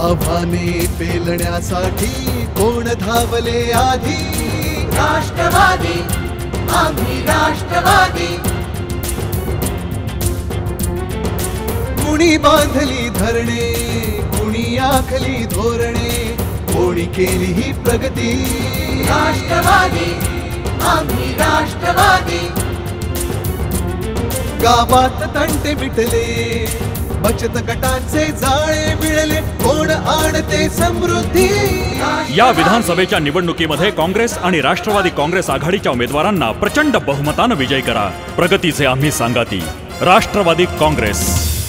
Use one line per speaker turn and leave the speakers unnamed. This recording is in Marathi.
आव्हाने पेलण्यासाठी कोण धावले आधी?
राष्ट्रवादी, आम्ही राष्ट्रवादी.
कुणी बांधली धरणे, कुणी आखली धोरणे, कोणी केली ही प्रगती?
राष्ट्रवादी, आम्ही राष्ट्रवादी.
गावात तंटे मिटले, बचत गटांचे जाळे मिळले, कोण आणते समृद्धी?
या विधानसभेच्या निवडणुकीमध्ये काँग्रेस आणि राष्ट्रवादी काँग्रेस आघाडीच्या उमेदवारांना प्रचंड बहुमतानं विजयी करा. प्रगतीचे आम्ही सांगाती. राष्ट्रवादी काँग्रेस.